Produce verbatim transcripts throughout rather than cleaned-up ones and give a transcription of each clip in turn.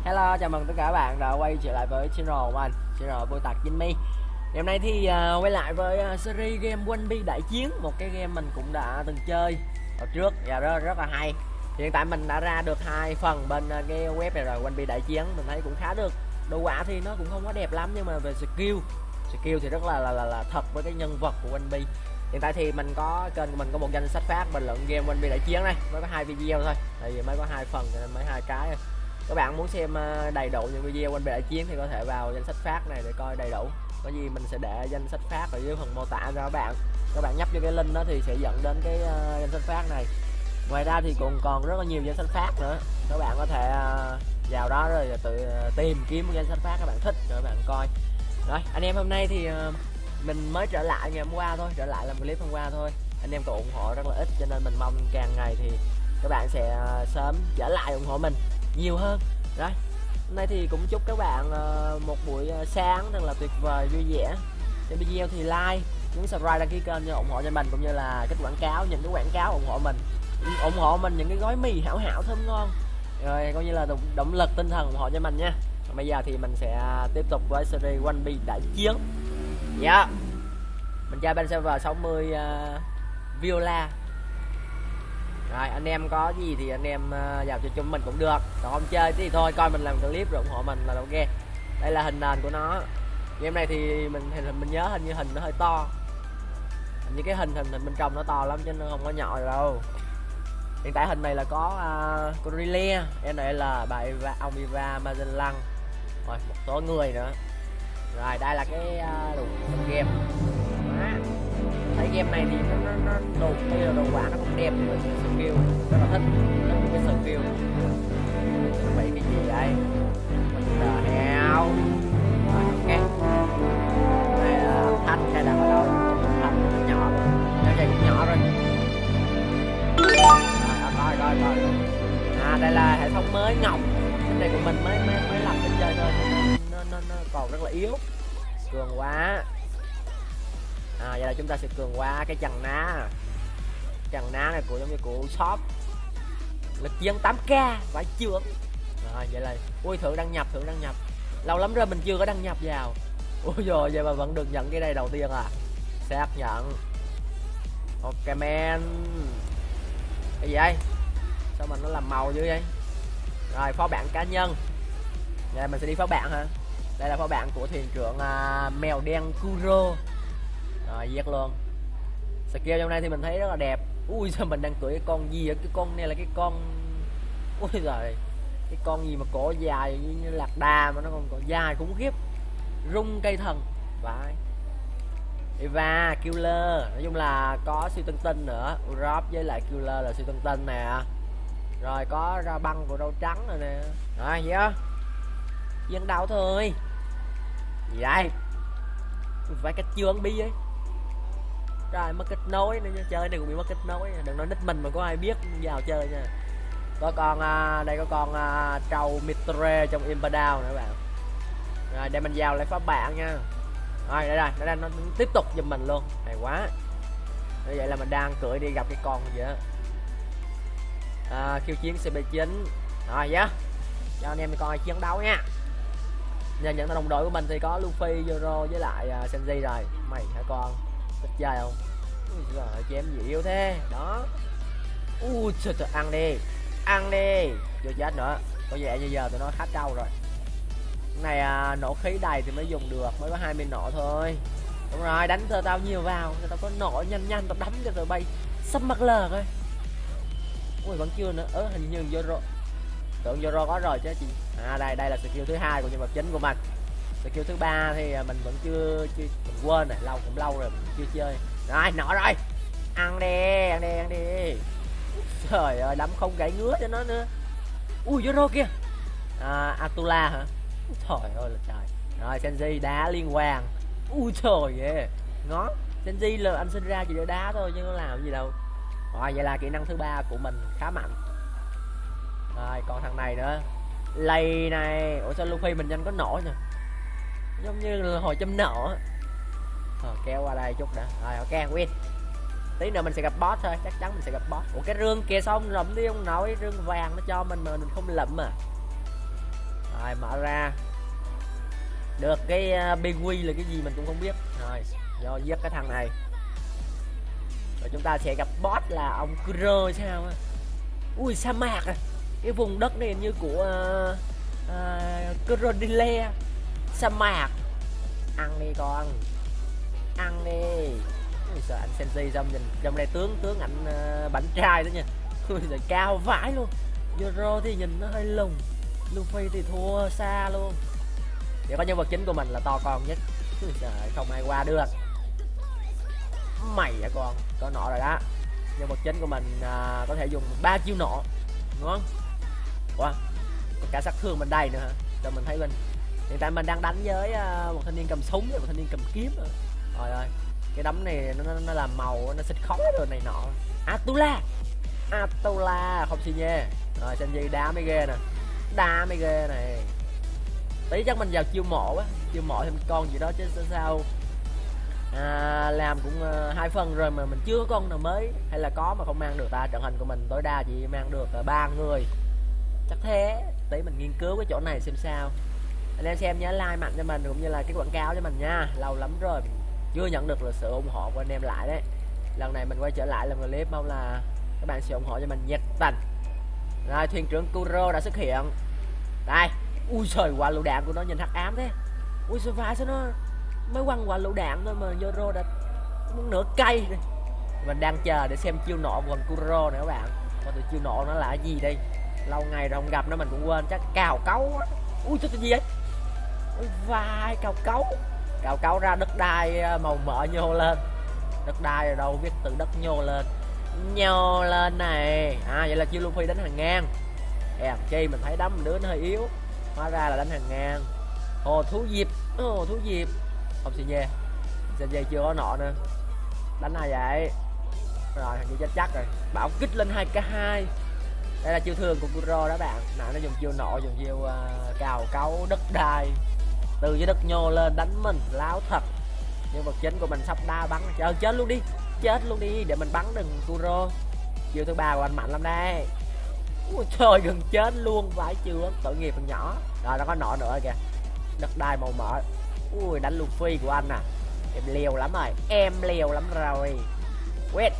Hello, chào mừng tất cả các bạn đã quay trở lại với channel của mình, channel Vui Tặc Jimmy. Ngày hôm nay thì uh, quay lại với uh, series game One Piece Đại Chiến, một cái game mình cũng đã từng chơi ở trước và rất rất là hay. Hiện tại mình đã ra được hai phần bên uh, cái web này rồi, One Piece Đại Chiến mình thấy cũng khá được. Đồ họa thì nó cũng không có đẹp lắm nhưng mà về skill, skill thì rất là là là, là thật với cái nhân vật của One Piece. Hiện tại thì mình có kênh của mình có một danh sách phát bình luận game One Piece Đại Chiến này, mới có hai video thôi, tại vì mới có hai phần cho nên mới hai cái. Các bạn muốn xem đầy đủ những video One Piece Đại Chiến thì có thể vào danh sách phát này để coi đầy đủ. Có gì mình sẽ để danh sách phát ở dưới phần mô tả cho các bạn. Các bạn nhấp vô cái link đó thì sẽ dẫn đến cái uh, danh sách phát này. Ngoài ra thì cũng còn rất là nhiều danh sách phát nữa. Các bạn có thể uh, vào đó rồi tự uh, tìm kiếm một danh sách phát các bạn thích rồi các bạn coi. Rồi, anh em hôm nay thì uh, mình mới trở lại ngày hôm qua thôi, trở lại làm clip hôm qua thôi. Anh em còn ủng hộ rất là ít cho nên mình mong càng ngày thì các bạn sẽ uh, sớm trở lại ủng hộ mình nhiều hơn. Rồi hôm nay thì cũng chúc các bạn uh, một buổi sáng thật là tuyệt vời vui vẻ. Trên video thì like, nhấn subscribe, đăng ký kênh cho ủng hộ cho mình, cũng như là cái quảng cáo, những cái quảng cáo ủng hộ mình, ủng hộ mình những cái gói mì hảo hảo thơm ngon, rồi coi như là động, động lực tinh thần ủng hộ cho mình nha. Còn bây giờ thì mình sẽ tiếp tục với series One Piece Đại Chiến. Dạ yeah. Mình chơi bên server sáu mươi uh, Viola. Rồi anh em có gì thì anh em uh, vào cho chúng mình cũng được, còn không chơi thì thôi, coi mình làm clip rồi ủng hộ mình là ok. Đây là hình nền của nó. Game này thì mình hình mình nhớ hình như hình nó hơi to, hình như cái hình hình, hình bên trong nó to lắm chứ nó không có nhỏ đâu. Hiện tại hình này là có uh, Cornelia, en lờ, bà Eva, ông Eva, Magellan, rồi một số người nữa. Rồi đây là cái uh, game. Đó. Thấy game này thì nó nó, nó đồ tuy là đồ họa nó cũng đẹp nhưng mà skill rất là thích, rất là cái skill. Vậy cái gì đây? What the hell? Rồi ok. Này là thanh hay là ở đâu? Thanh nhỏ, nó chạy cũng nhỏ rồi. Rồi coi coi coi. À đây là hệ thống mới ngọc. Cái này của mình mới mới mới làm cái chơi thôi, nó nó nó còn rất là yếu, cường quá. À vậy là chúng ta sẽ cường qua cái chằng ná. Chằng ná này của giống như của shop. Lực chiến tám k phải chưa? Rồi vậy là ui thử đăng nhập, thử đăng nhập. Lâu lắm rồi mình chưa có đăng nhập vào. Ui rồi vậy mà vẫn được nhận cái đây đầu tiên à. Xác nhận. Ok man. Cái gì đây? Sao mà nó làm màu dữ vậy? Rồi phó bản cá nhân. Vậy mình sẽ đi phó bản hả? Đây là phó bản của thuyền trưởng uh, mèo đen Kuro. Rồi giết luôn. Skill trong này thì mình thấy rất là đẹp. Ui sao mình đang cưỡi cái con gì á? Cái con này là cái con, ui giời, cái con gì mà cổ dài như, như lạc đà mà nó còn cổ dài khủng khiếp, rung cây thần vãi. Eva, Killer, nói chung là có siêu tân tinh nữa. Urop với lại Killer là siêu tân tinh nè. Rồi có ra băng của râu trắng rồi nè. Rồi vậy á, dân đâu thôi. Gì đây? Phải cách chương bi ấy. Rồi mất kết nối nữa nha, chơi này cũng bị mất kết nối, đừng nói nick mình mà có ai biết vào chơi nha. Có con uh, đây có con uh, trâu Mitre trong Imperial nữa các bạn. Rồi để mình vào lại phó bản nha. Rồi đây rồi, nó đang nó tiếp tục giùm mình luôn, hay quá. Như vậy là mình đang cưỡi đi gặp cái con gì đó. À, khiêu chiến xê pê chín. Rồi yeah. Cho anh em coi chiến đấu nha. Nhờ nhận đồng đội của mình thì có Luffy, Zoro với lại uh, Sanji rồi. Mày hả con? Thích chơi không? Ui giời, chém gì yếu thế. Đó. Ui trời, trời, ăn đi. Ăn đi. Chưa chết nữa. Có vẻ như giờ tụi nó khá trâu rồi. Cái này à, nổ khí đầy thì mới dùng được, mới có hai mươi nổ thôi. Đúng rồi, đánh tao tao nhiều vào, tao có nổ nhanh nhanh tao đấm cho tụi bay sắp mắc lờ thôi. Ui vẫn chưa nữa. Ớ hình như Zoro. Tưởng Zoro có rồi chứ chị. À đây đây là skill thứ hai của nhân vật chính của mình. Skill thứ ba thì mình vẫn chưa chưa mình quên này, lâu cũng lâu rồi mình chưa chơi. Rồi nọ rồi, ăn đi ăn đi ăn đi. Trời ơi đấm không gãy ngứa cho nó nữa. Ui Zoro kia. À, Atula hả? Trời ơi là trời. Rồi Sanji đá liên quan. Ui trời ơi ngó. Sanji là anh sinh ra chỉ để đá thôi chứ có làm gì đâu. Rồi vậy là kỹ năng thứ ba của mình khá mạnh. Rồi còn thằng này nữa, lầy này. Ủa sao Luffy mình nhanh có nổ nha, giống như là hồi châm nổ. Ờ, kéo qua đây chút đã. Rồi ok win. Tí nữa mình sẽ gặp boss thôi, chắc chắn mình sẽ gặp boss. Ủa cái rương kia xong lụm đi ông nội, rương vàng nó cho mình mà mình không lụm à. Rồi Rồi mở ra được cái uh, bê quy là cái gì mình cũng không biết. Rồi do giết cái thằng này rồi chúng ta sẽ gặp boss là ông Kuro sao á. Ui sa mạc à, cái vùng đất này như của uh, uh, Crocodile sa mạc. Ăn đi con, ăn đi. Ui sợ anh Senji xong nhìn trong đây tướng tướng ảnh uh, bảnh trai đó nha. Ui giời cao vãi luôn. Zoro thì nhìn nó hơi lùn, Luffy thì thua xa luôn. Chỉ có nhân vật chính của mình là to con nhất. Ui trời, không ai qua được. Mày à con, có nọ rồi đó. Nhân vật chính của mình à, có thể dùng ba chiêu nọ, đúng không? Ủa, có cả sát thương bên đây nữa hả? Cho mình thấy bên hiện tại mình đang đánh với uh, một thanh niên cầm súng và một thanh niên cầm kiếm. Rồi ơi, cái đấm này nó, nó, nó làm màu, nó xịt khói rồi này nọ. Atula, Atula không xì nhê. Rồi Senji đá mới ghê nè, đá mới ghê này. Tí chắc mình vào chiêu mộ á, chiêu mộ thêm con gì đó chứ sao. À, làm cũng uh, hai phần rồi mà mình chưa có con nào mới, hay là có mà không mang được ta. Trận hình của mình tối đa chỉ mang được ba uh, người chắc thế. Tí mình nghiên cứu cái chỗ này xem sao. Anh em xem nhớ like mạnh cho mình cũng như là cái quảng cáo cho mình nha. Lâu lắm rồi mình chưa nhận được là sự ủng hộ của anh em lại đấy. Lần này mình quay trở lại làm clip, mong là các bạn sẽ ủng hộ cho mình nhiệt tình. Rồi thuyền trưởng Kuro đã xuất hiện đây. Ui trời, quả lựu đạn của nó nhìn hắc ám thế. Ui sao phải sao nó mới quăng quả lựu đạn thôi mà Zoro đã muốn nửa cây này. Mình đang chờ để xem chiêu nọ của Kuro này các bạn. Coi từ chiêu nọ nó là cái gì đây, lâu ngày rồi không gặp nó mình cũng quên. Chắc cào cấu. Ui cái gì vậy? Ui vai cào cấu, cào cấu ra đất đai màu mỡ nhô lên. Đất đai ở đâu viết từ đất nhô lên, nhô lên này. À vậy là chiêu Luffy đánh hàng ngang. Em chi mình thấy đấm đứa nó hơi yếu, hóa ra là đánh hàng ngang. Hồ thú diệp, hồ thú diệp không xì nhê. Xì nhê chưa có nọ nữa. Đánh ai vậy? Rồi thằng kia chết chắc rồi. Bảo kích lên hai k hai. Đây là chiêu thường của Kuro đó bạn. Nãy nó dùng chiêu nọ, dùng chiêu uh, cào cấu đất đai từ dưới đất nhô lên đánh mình láo thật. Nhưng vật chính của mình sắp đa bắn. Trời chết luôn đi, chết luôn đi để mình bắn đừng Kuro. Chiêu thứ ba của anh mạnh lắm đây. Ui trời gần chết luôn, vãi chưa, tội nghiệp thằng nhỏ. Rồi nó có nọ nữa kìa, đất đai màu mỡ. Ui đánh Luffy của anh à, em liều lắm rồi, em liều lắm rồi. Quét,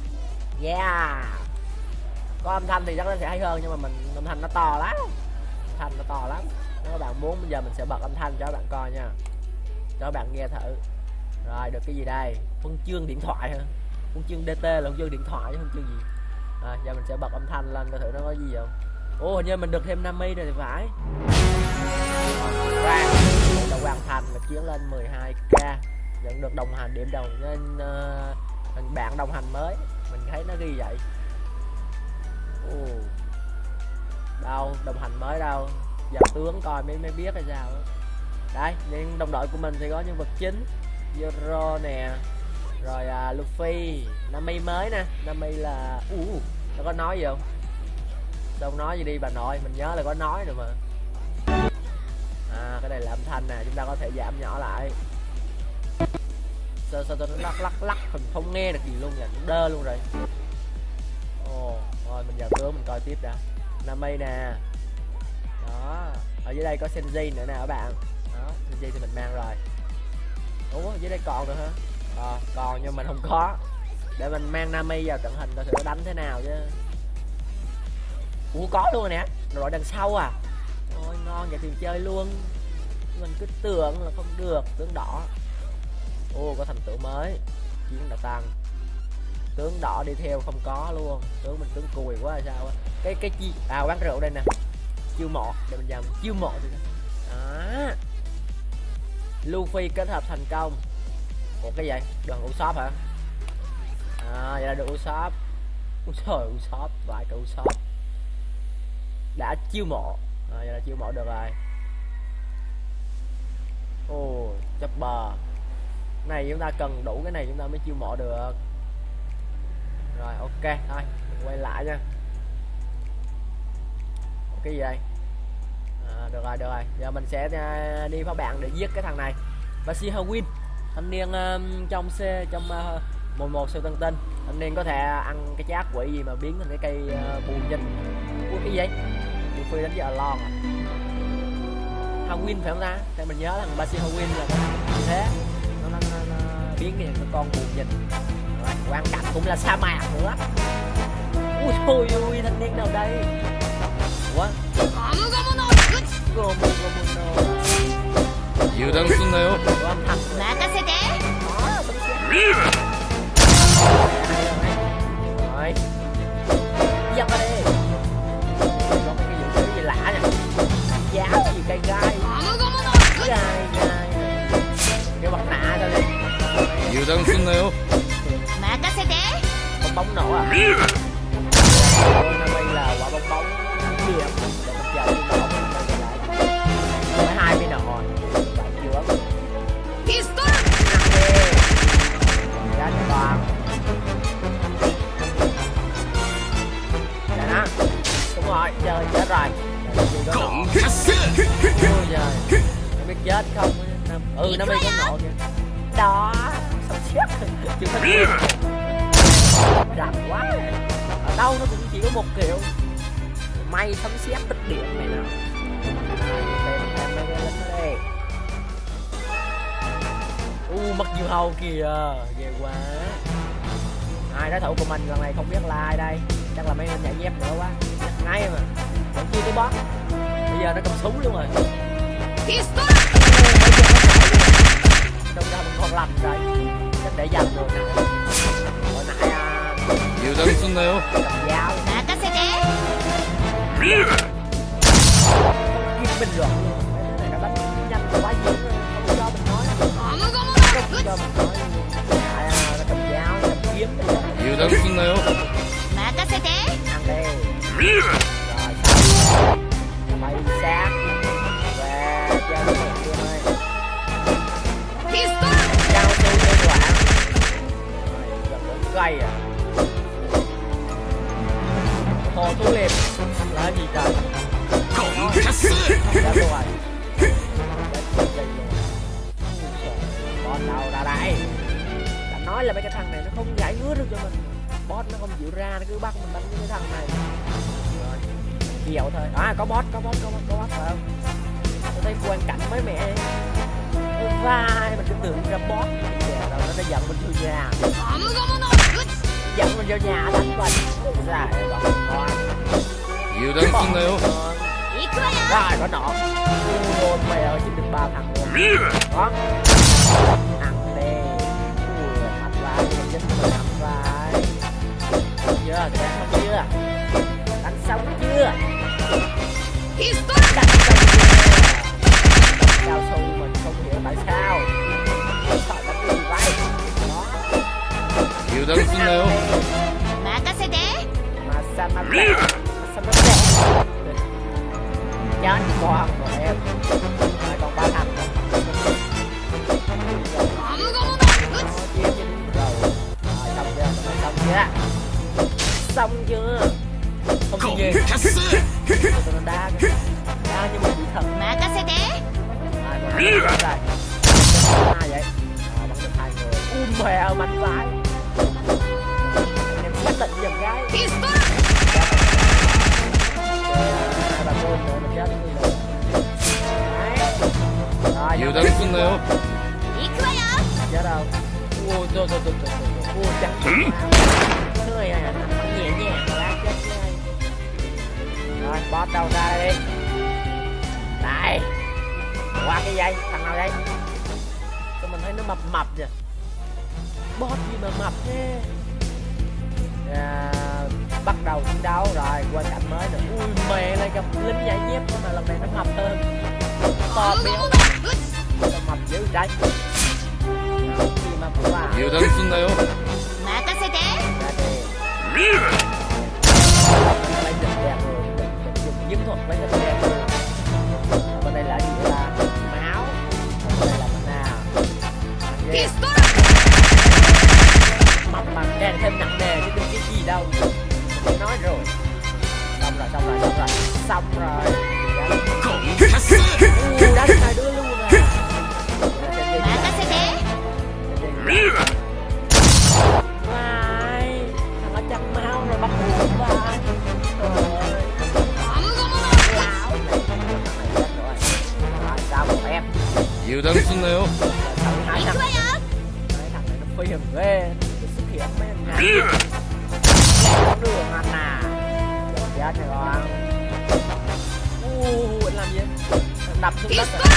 yeah. Có âm thanh thì chắc nó sẽ hay hơn, nhưng mà mình âm thanh nó to lắm, âm thanh nó to lắm. Nếu các bạn muốn bây giờ mình sẽ bật âm thanh cho các bạn coi nha, cho các bạn nghe thử. Rồi được cái gì đây, huân chương điện thoại hả? Huân chương đê tê là huân chương điện thoại chứ huân chương gì. À, giờ mình sẽ bật âm thanh lên coi thử nó có gì không. Ồ hình như mình được thêm năm mươi rồi thì phải. Và đã hoàn thành là chiến lên mười hai k, nhận được đồng hành điểm đầu nên uh, bạn đồng hành mới. Mình thấy nó ghi vậy. Ồ. Đâu đồng hành mới đâu, giờ tướng coi mới mới biết hay sao đó. Đây nhưng đồng đội của mình thì có nhân vật chính Zoro nè, rồi uh, Luffy, Nami mới nè. Nami là uh, nó có nói gì không? Đâu nói gì đi bà nội, mình nhớ là có nói rồi mà. À cái này là âm thanh nè, chúng ta có thể giảm nhỏ lại. Sao sao nó lắc lắc lắc mình không nghe được gì luôn, là nó đơ luôn rồi. Ồ rồi mình vào tướng mình coi tiếp đã. Nami nè, đó ở dưới đây có Senji nữa nè các bạn. Đó Senji thì mình mang rồi. Ủa dưới đây còn nữa hả? À, còn nhưng mình không có. Để mình mang Nami vào trận hình coi thử đánh thế nào chứ. Ủa có luôn rồi nè, rồi đằng sau à. Ôi ngon vậy thì chơi luôn. Mình cứ tưởng là không được, tướng đỏ. Ô có thành tựu mới, chiến đã tăng. Tướng đỏ đi theo không có luôn, tướng mình tướng cùi quá hay sao á. Cái cái chi à quán rượu đây nè, chiêu mọ để mình làm chiêu mọ thì đó. Luffy kết hợp thành công. Ủa cái gì đường Usopp hả? À vậy là được Usopp. Ui trời Usopp, vài cái Usopp đã chiêu mộ. À, vậy là chiêu mộ được rồi. Ồ chopper này chúng ta cần đủ cái này chúng ta mới chiêu mộ được. Rồi ok thôi mình quay lại nha. Cái gì đây? À, được rồi được rồi, giờ mình sẽ đi phá bạn để giết cái thằng này. Và si Win thanh niên uh, trong xe trong uh, mười một siêu tân tinh, thanh niên có thể ăn cái chát quỷ gì mà biến thành cái cây uh, bùn dinh. Ủa cái gì vậy? Luffy đánh với Alon à? Halloween phải không ta? Tại mình nhớ thằng Basi Halloween là như thế, nó, nó, nó, nó biến thành cái con buồn nhìn. Rồi, quan cảnh cũng là sa mạc nữa. Ui thôi ui, thanh niên nào đây? Ủa? 油断すんなよ。 Âm thanh rồi. 任せて。 Đó, sấm sét. 見る Rồi. Dập vào đi. Có mấy cái vũ khí gì lạ nè. Giáo gì gai gai. Gai gai. Cái mặt nạ cho đi. 油断すんなよ。 任せて。 Bong bóng nổ à? 見る Ôi, nó đây là quả bong bóng điểm. Để mình chờ đi nổ mình quay trở lại. Mới hai viên nổ rồi. Bạn chưa? ピストル。 Ra cho con. Đây đó. Đúng rồi, chơi chết rồi. Cộng kết xe. Ôi trời. Nó biết chết không? Ừ, nó biết cái nổ kìa. Đó. Sắp xếp. Chưa có Biết. Rành quá. Ở đâu nó cũng chỉ có một kiểu. May sấm sét tích điểm này nào. Thêm thêm mấy cái lính ở đây. U mất dưa hấu kìa, ghê quá. Ai đối thủ của mình lần này không biết là ai đây. Chắc là mấy anh nhảy dép nữa quá. Ngay mà. Vẫn chia cái boss. Bây giờ nó cầm súng luôn rồi. ピストル。 Trong ra mình còn lành rồi. Chắc để dành rồi nè. Hồi nãy à, 油断すんなよ。 cầm dao 任せて。 見る kim bình luận luôn. Cái này nó đánh nhanh quá dữ rồi. Không cho mình nói. ゴムゴム Không cho mình nói luôn. Tại à, nó cầm dao, nó cầm kiếm bây giờ. 油断すんなよ。 任せて。 Ăn đi. 見る Rồi xong. Bay sát. Và chơi cái này kia ơi. ピストル。 Cao su tư đoạn. Rồi, gần đến cây à. Hồ thu liệp. Là cái gì trời? cộng kết xe. Đã rồi. Boss đâu ra đây? Đã nói là mấy cái thằng này nó không giải ngứa được cho mình. Boss nó không chịu ra, nó cứ bắt mình đánh với cái thằng này. Rồi, chiều thôi. À có boss, có boss, có boss, có boss phải không? Tôi thấy quan cảnh mới mẹ. Ôi vai, mình cứ tưởng ra boss. Kìa, đâu nó đã dẫn mình vô nhà. ゴムゴムのグッ。 Dẫn mình vô nhà đánh mình. Dài bọn con. 油断すんなよ。 行くわよ。 Rồi có nọ. Ôi mày ơi, chỉ được ba thằng luôn. 見る Đó. Ăn đi. Ui, mặt vai, mình chết mình ăn vai. Xong chưa? Tụi đánh xong chưa? Đánh xong chưa? ピストル。 Đánh xong chưa? Cao su mình không hiểu tại sao. Sợ đánh cái gì vậy? Đó. 油断すんなよ。 任せて。 Mà sao mà rẻ? Mà sao nó rẻ? Chết con của em. Rồi còn ba thằng nữa. ゴムゴムのグッ。 Chia cho đúng rồi. Rồi xong chưa? Xong chưa? Xong chưa? Không cộng gì. kết xe. Tụi nó đa kìa. Đa như một vị thần. 任せて。 Ai mà hai người rồi. Ai vậy? Ờ, bắn được hai người. Ui mẹ mạnh vãi. Em xác định giùm cái. ピストル。 Hai bà cô nữa mình chết đi rồi. Đấy. Rồi, 油断すんなよ。 行くわよ。 chết đâu. Ui trời trời trời trời. Ui trắng. Người à, nằm nhẹ nhàng lá chết ngay. Rồi, boss đâu ra đây đi. Đây. Qua cái dây, thằng nào đây? Sao mình thấy nó mập mập vậy? Boss gì mà mập thế? À, bắt đầu chiến đấu rồi, quan cảnh mới nữa. Ui mẹ lại gặp lính nhảy dép mà lần này nó mập hơn. To ゴム béo. ゴムのグッ。 Sao mập dữ vậy? Gì mà quá. 油断すんなよ。 任せて。 Ra đi. 見る Lấy địch đẹp rồi, địch, địch dùng kiếm thuật lấy địch đẹp rồi. Bên đây là gì vậy ta? Máu. Bên đây là bên nào? ピ Yeah. ストル。 Mập mà càng thêm nặng nề chứ đừng cái gì đâu. Mình nói rồi. Xong rồi, xong rồi, xong rồi. Xong rồi. cộng kết xe. Ui, đánh hai đứa luôn à. 任せて。 見る Vai. Thằng nó chăn máu rồi bắt buộc vai. Trời ơi. ゴムゴムのグッ。 Lão 油断すんなよ。 hai 行 thằng くわよ。 hai thằng này nó phiền ghê, nó xuất hiện mấy thằng này 見る có đường anh à, chết chết này con. U anh làm gì? Đập xuống đất rồi.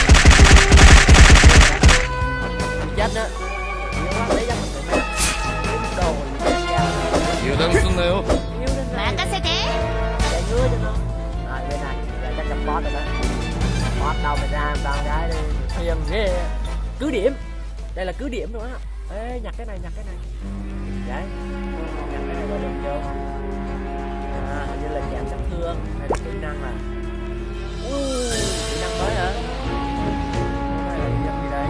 Chết đó. Yếu quá, lấy ra mình phải mang kiếm đồ gì ra. 油断すんなよ。 Yếu lên này. 任せて。 Chạy ngứa cho nó. Rồi bên này là chắc chắn boss rồi đó. Boss đâu mày ra tao cái đi. Phiền ghê. Cứ điểm. Đây là cứ điểm rồi đó. Ê nhặt cái này nhặt cái này. Đấy. Nhặt cái này rồi đừng vô. À hình như là giảm sát thương hay là kỹ năng à. Uh, kỹ năng mới hả? Cái này là kỹ năng gì đây?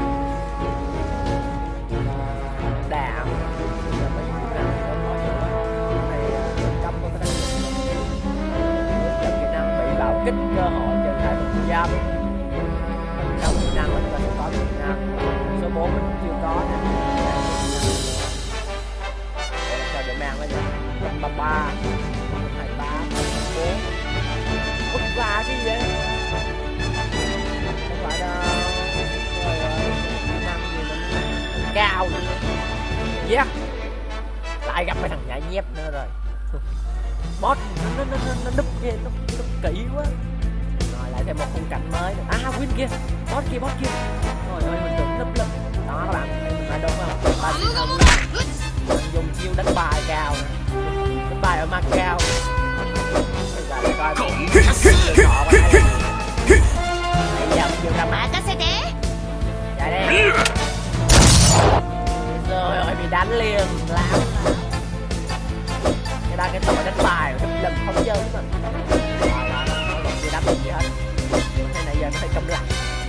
Đạm. Là mấy kỹ năng đó có nhiều lắm. Cái này cấm có cái năng lực. Kỹ năng bị bạo kích cơ hội trở thành một giam. Trong kỹ năng mình có thể có kỹ năng. Số bốn mình chưa có nè. Sao để mang cái gì? Ba ba. Hai ba. Bốn. Út là cái gì vậy? Không phải đâu. Trời ơi. Kỹ năng gì mà nó cao nữa. Yeah. Lại gặp mấy thằng nhảy nhép nữa rồi. Boss nó nó nó nó núp kia, nó núp kỹ quá. Rồi lại thêm một khung cảnh mới nữa. À Win kia. Boss kia, boss kia. Trời ơi mình tưởng núp lắm. Đó các bạn, thấy mình nói đúng không? Ba xin sao Win. Mình dùng chiêu đánh bài cao nè. Đánh bài ở mặt cao. Bây giờ để coi Cộng mình khắc sư. lựa chọn vào đây. Bây giờ mình dùng ra mặt. 任せて。 Chạy 見 đi. る Rồi ơi bị đánh liền. Láo. Cái đó cái tội đánh bài rồi đập lần không chơi với mình. Rồi rồi, không còn gì đánh mình gì hết. Thế này giờ nó phải cầm lặng.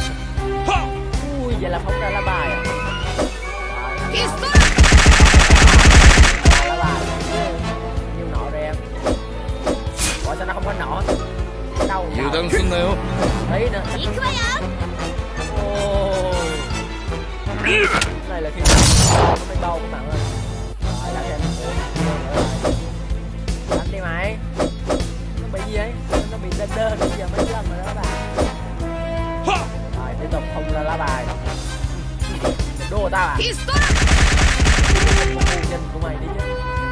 Ui vậy là phóng ra lá bài à. Rồi, ピストル。 lá bài. Nhiều nọ rồi em. Ủa sao nó không có nọ? Đâu 油断すんなよ。 Đấy nữa. 行くわよ。 Ôi. 見る Cái này là khi nó mới bầu các bạn ơi. Rồi là thêm một rồi. Đánh đi mày. Nó bị gì ấy? Nó bị đơn đơn bây giờ mấy lần rồi đó các bạn. Rồi tiếp tục không ra lá bài. Mình đua tao à? ピストル。 Một khu nhân của mày đi chứ.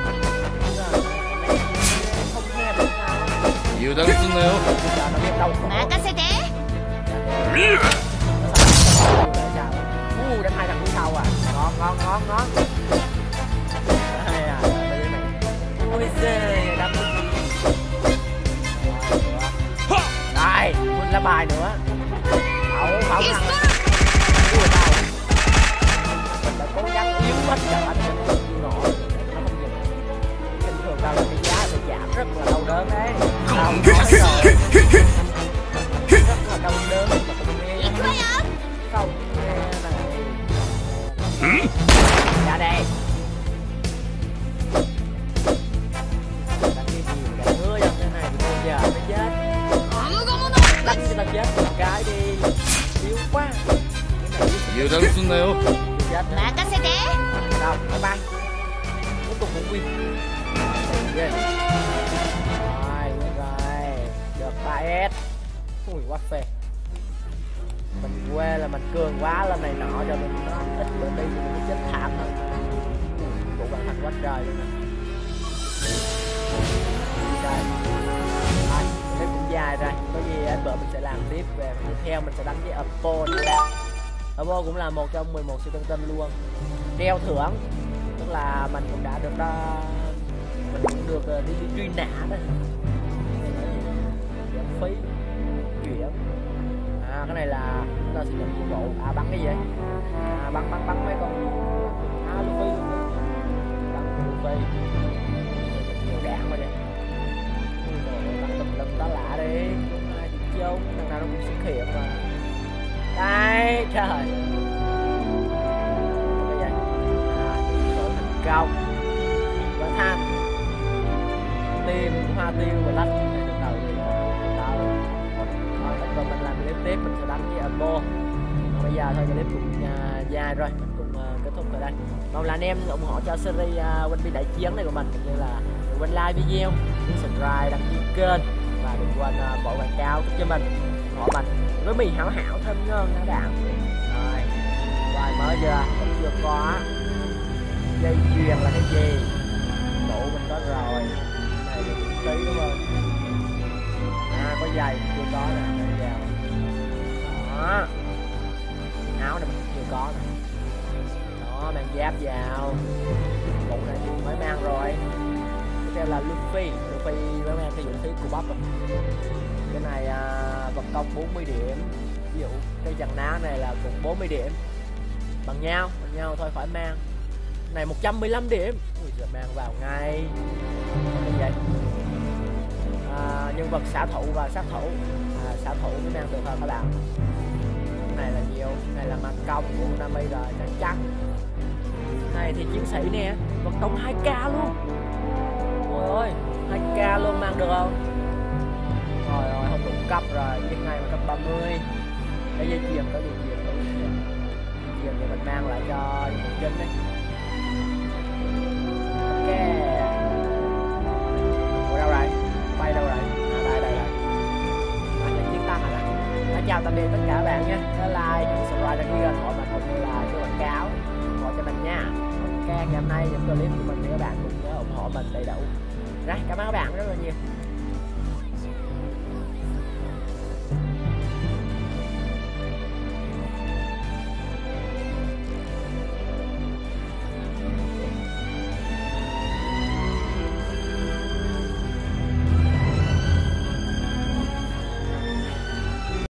Không nghe được nào. 油断すんなよ。 Bây giờ nó biết đâu khổ. 任せて。 見る Uh, đánh hai thằng phía sau à. Ngon ngon ngon ngon. Đây à, đây mày. Ôi giời, đâm cái gì. Rồi, muốn lá bài nữa. Đậu, không thằng. Ui tao. Mình đã cố gắng yếu hết cả anh mình chịu nổi. Nó không dừng. Bình thường tao là cái giá phải giảm rất là đau đớn đấy. Tao cộng nói khắc sư。 rồi. Rất là đau đớn mà không nghe. 行くわよ。 Không nghe này. うん Ra đây. Đánh cái gì mà đánh ngứa trong thế này thì bao giờ mới chết. ゴムゴムの。 Đánh cho tao chết một cái đi. Yếu quá. Cái này yếu 油断すんなよ。 chết nữa. 任せて。 Đâu, bye bye. Cuối cùng cũng win. Ghê. Rồi, win rồi. Được ba S. Ui, quá phê. Mình quê là mình cường quá lên này nọ cho mình nó ít bữa đi thì mình chết thảm hơn. Bộ bạn thành quá trời luôn nè. Trời. Rồi, clip cũng dài rồi. Có gì anh vợ mình sẽ làm tiếp về tiếp theo mình sẽ đánh với Oppo nữa nè. Oppo cũng là một trong mười một siêu tân tinh luôn. Treo thưởng. Tức là mình cũng đã được đó. Mình cũng được uh, đi, đi truy nã đó. Giảm phí. Chuyển. À cái này là chúng ta sẽ nhận nhiệm vụ. À bắn cái gì vậy? À bắn bắn bắn mấy con. À Luffy luôn nữa. Bắn Luffy. Nhiều đạn quá vậy. Bắn tùm lum đó lạ đi. Không ai chịu chung. Thằng nào nó cũng xuất hiện mà. Đây trời. Cái gì? À số thành công. Và than. Tim hoa tiêu và lách. Từ đầu đi. Tao. Rồi mình làm clip tiếp mình sẽ đánh với Oppo. Bây giờ thôi clip cũng uh, dài rồi mình cũng uh, kết thúc ở đây. Mong là anh em ủng hộ cho series uh, One Piece đại chiến này của mình cũng như là quên like video, nhấn subscribe, đăng ký kênh và đừng quên uh, bỏ quảng cáo cho mình ủng hộ mình với mì hảo hảo thơm ngon hả bạn. Rồi mới chưa? Vẫn chưa có. Dây chuyền là cái gì? Đủ mình có rồi. Này là miễn phí đúng không? À có giày chưa có nè, đang vào. Đó. Áo này mình chưa có nè. Đó, mang giáp vào. Bộ này thì mới mang rồi. Tiếp theo là Luffy. Luffy mới mang cái vũ khí của bắp rồi. Cái này à, vật công bốn mươi điểm. Ví dụ cái dàn ná này là cũng bốn mươi điểm. Bằng nhau, bằng nhau thôi khỏi mang. Này một trăm mười lăm điểm. Ui giời, mang vào ngay. Như vậy. À, nhân vật xạ thủ và sát thủ. À, xạ thủ mới mang được thôi các bạn. Cái này là nhiều, cái này là mặt công của Nami rồi, chắc chắn. Này thì chiến sĩ nè, vật công hai k luôn. Ôi ơi, hai k luôn mang được không? Rồi rồi, không đủ cấp rồi, cái này mà cấp ba mươi. Cái dây chuyền có dây chuyền, có dây chuyền. Dây chuyền thì mình mang lại cho những chân đấy. Ok. Ủa đâu rồi? Bay đâu rồi? À đây đây đây. À, những chiếc tăng rồi nè. Đã chào tạm biệt tất cả các bạn nhé. Nhớ like, subscribe đăng ký kênh, hỏi mình cũng như là cái quảng cáo gọi cho mình nha. Ok, ngày hôm nay những clip của mình thì các bạn cũng nhớ ủng hộ mình đầy đủ. Rồi, cảm ơn các bạn rất là nhiều.